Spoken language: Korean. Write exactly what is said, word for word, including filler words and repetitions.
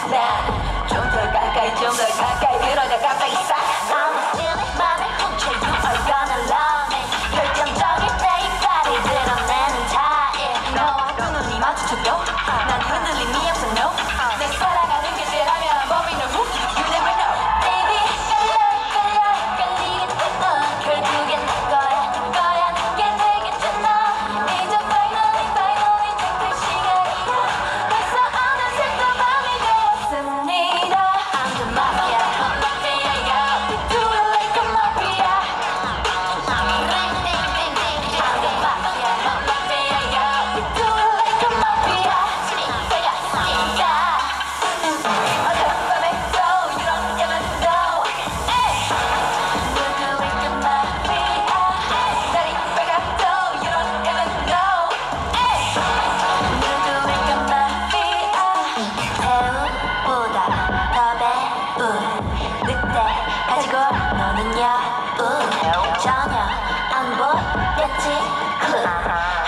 난 좀 더 가까이 좀 더 가까이 그러다 깜빡이 싹 I'm feeling 맘에 훔쳐 You are gonna love me 결정적일 때 이 발이 드러내는 타입 너와 두 눈이 마주쳐도 난 흔들림이 없어 no 내 살아가는 게 죄라면 범인 너 who You never know Baby 끌려 끌려 끌리겠지 넌 결국엔 내 거야 내 거야 내게 되겠지 너 이제 finally finally 땡길 시간이야 벌써 어느새 또 밤이 되었습니다 I'm the mafia mafia yeah We do it like a mafia I'm the mafia mafia yeah We do it like a mafia 내가 있으니까 어젯밤에 또 이렇게만 또 We do it like a mafia 날이 밝아도 이렇게만 또 We do it like a mafia 배우보다 더 배운 늑대 가지고 노는 여운 전혀 안 보였지 그